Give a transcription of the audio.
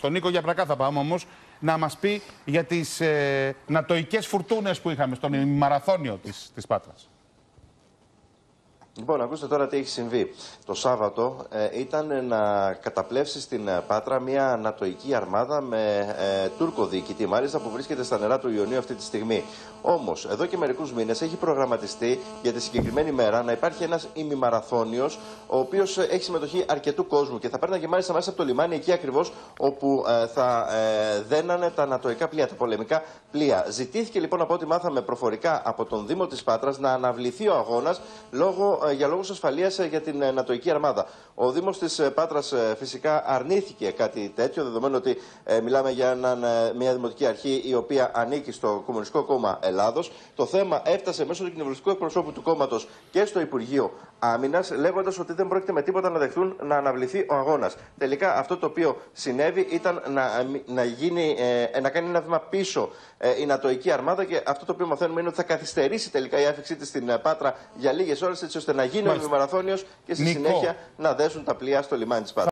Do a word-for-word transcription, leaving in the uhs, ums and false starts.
Στον Νίκο Γιαπρακά θα πάμε όμως να μας πει για τις ε, νατοικές φουρτούνες που είχαμε στον μαραθώνιο της, της Πάτρας. Λοιπόν, ακούστε τώρα τι έχει συμβεί. Το Σάββατο ε, ήταν να καταπλέψει στην Πάτρα μια νατοϊκή αρμάδα με ε, Τούρκο διοικητή, μάλιστα, που βρίσκεται στα νερά του Ιωνίου αυτή τη στιγμή. Όμως, εδώ και μερικούς μήνες έχει προγραμματιστεί για τη συγκεκριμένη μέρα να υπάρχει ένας ημιμαραθώνιος, ο οποίος έχει συμμετοχή αρκετού κόσμου και θα παίρναγε μάλιστα μέσα από το λιμάνι, εκεί ακριβώς όπου ε, θα ε, δένανε τα νατοϊκά πλοία, τα πολεμικά πλοία. Ζητήθηκε λοιπόν, από ό,τι μάθαμε προφορικά από τον Δήμο της Πάτρας, να αναβληθεί ο αγώνας λόγω για λόγους ασφαλείας για την νατοϊκή αρμάδα. Ο Δήμος της Πάτρας φυσικά αρνήθηκε κάτι τέτοιο, δεδομένου ότι ε, μιλάμε για έναν, μια δημοτική αρχή η οποία ανήκει στο Κομμουνιστικό Κόμμα Ελλάδος. Το θέμα έφτασε μέσω του κοινοβουλευτικού εκπροσώπου του κόμματος και στο Υπουργείο Άμυνας, λέγοντας ότι δεν πρόκειται με τίποτα να δεχτούν να αναβληθεί ο αγώνας. Τελικά αυτό το οποίο συνέβη ήταν να, να, γίνει, ε, να κάνει ένα βήμα πίσω ε, η νατοϊκή αρμάδα, και αυτό το οποίο μαθαίνουμε είναι ότι θα καθυστερήσει τελικά η άφηξή της στην Πάτρα για λίγες ώρες, έτσι ώστε να γίνει ο ημιμαραθώνιος και στη Νικό. συνέχεια να δέσουν τα πλοία στο λιμάνι της Πάτρας.